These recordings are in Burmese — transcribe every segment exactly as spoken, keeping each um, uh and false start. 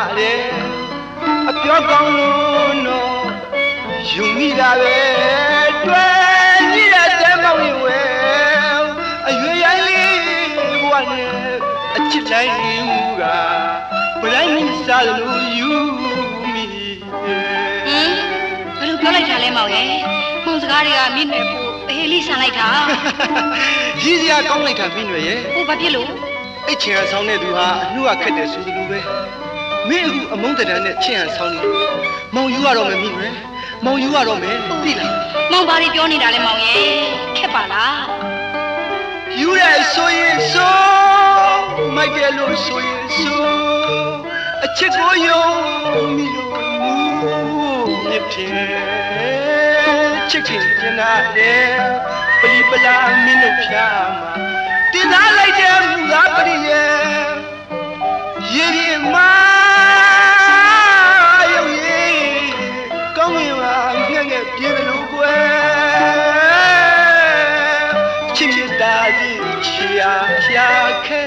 တယ်အပြောကောင်းလို့နော်ယူမိတာပဲတွေ့ညတဲ့တဲ့မောင်ရင်ဝဲအရွယ်ရိုင်းလေးဘဝနဲ့အချစ်တိုင်းမူကဗတိုင်းမစားလို့ယူမိဟင်ဘယ်လိုပြောလိုက်တာလဲမောင်ရဲ့မှုံစကားတွေကမင်းနဲ့ပို့အေးလေးဆန်လိုက်တာရည်စရာကောင်းလိုက်တာမင်းတွေရဲ့ဟိုဘာဖြစ်လို့အဲ့ချင်ဟန်ဆောင်တဲ့သူဟာအနှုတ်ကခက်တယ်ဆိုသလိုပဲမင်းအခုအမုန်းတန်နဲ့ချင်ဟန်ဆောင်နေမောင်ယူရတော့မယ်မင်းတွေမောင်ယူရတော့မယ်သိလားမောင်ဘာတွေပြောနေတာလဲမောင်ရဲ့ခက်ပါလားယူရဆိုရင်ဆိုမိုက်တယ်လို့ဆိုရင်ဆိုအချစ်ကိုယုံမိလို့မြစ်ဖြင့်ချစ်ခင်ကျင်လာတယ်ပလီပလာမင်းတို့ဖြာမှာတင်သားလိုက်တဲ့မူသားပရိယေရေဒီမာယုံရေကောင်းရင်ပါငှက်ငှက်ပြေလို့ကွယ်ချစ်ချစ်တာကြီးချာချာခဲ့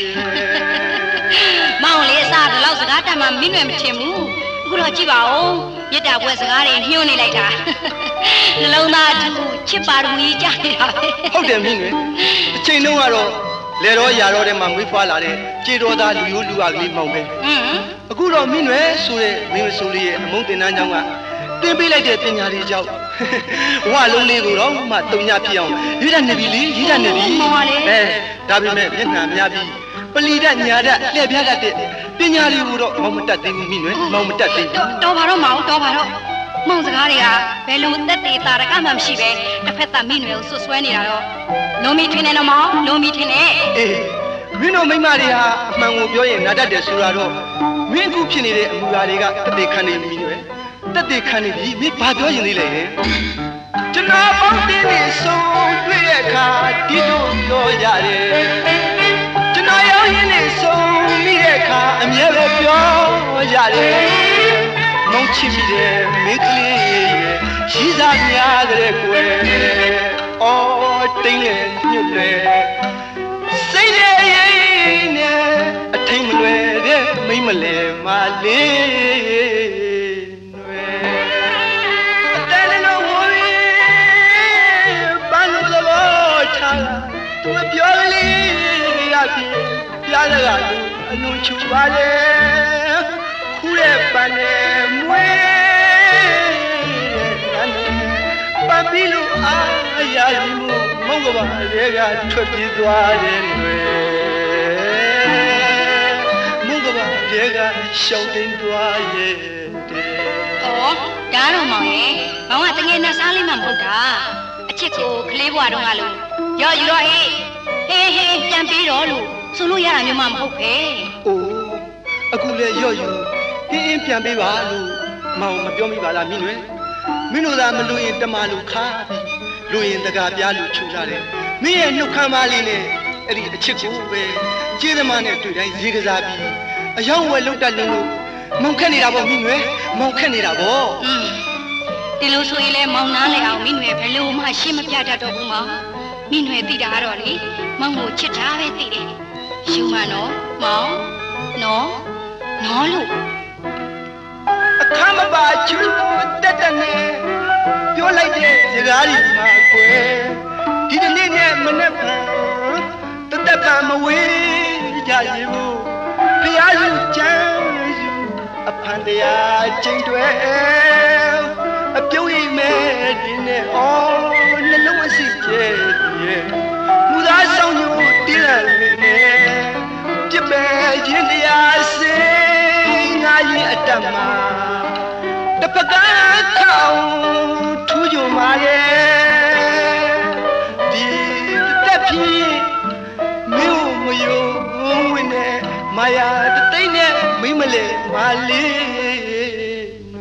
မောင်လေးအစားဒီလောက်စကားတတ်မှမင်းတွေမချင်ဘူးအခုတော့ကြည့်ပါဦးမြစ်တာပွဲစကားတွေညှို့နေလိုက်တာနှလုံးသားသူချစ်ပါရမီကြနေတာပဲဟုတ်တယ်မင်းတွေအချိန်တုန်းကတော့လေတော့ရာတော့ထဲမှာမွေးဖွားလာတဲ့ကြေတော်သားလူရိုးလူအားကလေးမောင်ပဲအခုတော့မင်းတွေဆိုတဲ့မင်းမဆိုးလေးရဲ့အမုန်းတင်နှန်းကြောင်းကတင်ပေးလိုက်တဲ့ပညာလေးကြောင့်ဘဝလုံးလေးကိုတော့မှတုံညပြအောင်ရေးတတ်နေပြီလေရေးတတ်နေပြီအဲဒါပေမဲ့မျက်နှာများပြီးပလီတတ်ညာတတ်လှည့်ပြားတတ်တဲ့ပညာလေးကိုတော့မောင်မတတ်သေးဘူးမင်းတွေမောင်မတတ်သေးဘူးတော်ပါတော့မောင်တော်ပါတော့မောင်စကားတွေကဘယ်လိုတက်သေးတာရကမှမရှိပဲတစ်ဖက်သားမင်းတွေကိုဆွဆွဲနေတာတော့လုံးမီထင်းနေတော့မောင်လုံးမီထင်းနေအေးမင်းတို့မိမတွေဟာအမှန်ကိုပြောရင်နာတတ်တယ်ဆိုတာတော့မင်းအခုဖြစ်နေတဲ့အမူအရာတွေကတက်သေးခံနေပြီမင်းတွေတက်သေးခံနေပြီမင်းဘာပြောရင်သေးလဲကျွန်တော်ပေါင်းတင်းနေဆုံးတွေ့တဲ့အခါဒီလိုပြောရတယ်ကျွန်တော်ရောက်ရင်းနေဆုံးမိတဲ့အခါအမြဲပဲပြောရတယ်မောင်ချစ်မိတယ်မင်းကလေးရဲ့ရှိစားများတဲ့ကွယ်အော်တိတ်လေညွတ်လေစိတ်လေရင်နဲ့အထိန်မလွယ်တဲ့မိမလဲမလေးအတဲလေးလို့ဝေးပန်းလို့တော့ချာသူပြောလေးရပြီပြားရကအလုံးချူပါလေခုရဲ့ပန်းနဲ့မွေးပန်းပြီးလို့အားရည်မှုမုန်းကပါတွေကထွက်ပြေးသွားတယ်တွေမုန်းကပါတွေကရှောင်တင်သွားရဲ့တဲ့ဩဒါတော့မောင်ရဲ့မောင်ကတကယ်နဲ့စားလိမ့်မှမဟုတ်တာအချစ်ကိုကလေးဘွားတုန်းကလို့ရောယူတော့ဟေးဟေးဟေးပြန်ပြီးတော့လို့ဆိုလို့ရတာမျိုးမှမဟုတ်ပဲအိုးအခုလေရော့ယူဟင်းအင်းပြန်ပေးပါလို့မောင်မပြောမိပါလားမင်းတွေမင်းတို့သာမလို့ရင်တမလို့ခါပြီးလူရင်တကားပြားလို့ခြုံထားတယ်မင်းရဲ့နှုတ်ခမ်းမလေးနဲ့အဲ့ဒီအချစ်ကိုပဲကျေးသမားနဲ့တွေ့တိုင်းရေကစားပြီးအယောင်ဝယ်လုတ်တက်လုံးလို့မောင်ခက်နေတာပေါ့မင်းတွေမောင်ခက်နေတာပေါ့อืมဒီလိုဆိုရင်လေမောင်နားလေအောင်မင်းတွေဘယ်လိုမှရှင်းမပြတတ်တော့ဘူးမောင်မင်းတွေသိတာကတော့လေမောင်ကိုချစ်တာပဲသိတယ်ယူမနော်မောင်နော်နော်လို့အခါမပါချူတက်တက်နဲ့ပြောလိုက်တဲ့စကားတွေမှာကွယ်ဒီတနေ့နဲ့မနေ့ကတသက်ပါမဝေးကြရဘူးဖျားယူချမ်းယူအဖန်တရားချိန်တွေအပြုံးရိပ်မဲ့ဒီနဲ့အော်နှလုံးအစီကျဲရဲ့မူသားဆောင်ညိုတင်းလာနေပြစ်ပဲရင်တရားစင်ငါရင်အတ္တမှာတပကခေါထူးကြမှာရဲ့ဒီတက်ပြီးမြို့မယုံဝင်နေမာယာတသိမ့်နဲ့မိမလဲမာလေး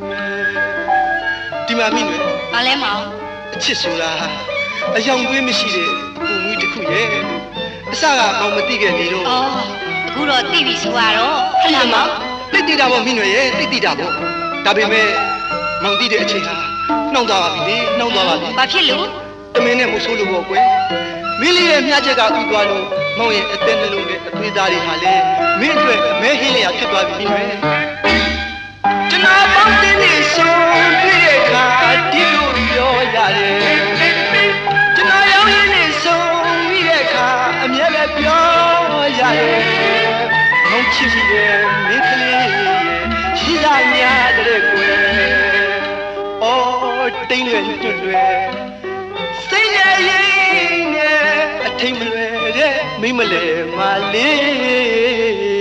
ဒီမှာမိနွယ်ဘာလဲမောင်အချစ်ဆိုတာအယောင်သွေးမရှိတဲ့ပူမွေးတစ်ခုရဲ့အစကမောင်မသိခဲ့နေတော့အော်အခုတော့သိပြီဆိုတော့ခဏမောင်တိတ်တိတာပေါ့မိနွယ်ရဲ့တိတ်တိတာပေါ့ဒါပေမဲ့မောင်သိတဲ့အချိန်ဟာနှောင်းသွားပါပြီလေနှောင်းသွားပါပြီဘာဖြစ်လို့တမင်းနဲ့မဆိုးလို့ပေါ့ကွယ်မင်းလေးရဲ့မြတ်ချက်ကဥသွားလို့မောင်ရဲ့အသက်နှလုံးနဲ့အသွေးသားတွေဟာလေမင်းအတွက်မဲဟင်းလျာဖြစ်သွားပြီပဲကျွန်တော်ပေါင်းတင်နေဆုံးပြည့်တဲ့အခါဒီလိုပြောရတယ်ကျွန်တော်ရောက်ရင်းနေဆုံးပြီးတဲ့အခါအမြဲပဲပြောရတယ်ငုံချစ်မိတယ်မင်းကလေးရှိလာများတဲ့ကွယ်အော်တိမ်လွယ်တွတ်လွယ်စိတ်နဲ့ရင်နဲ့အထိန်မလွယ်တဲ့မိမလဲမလေး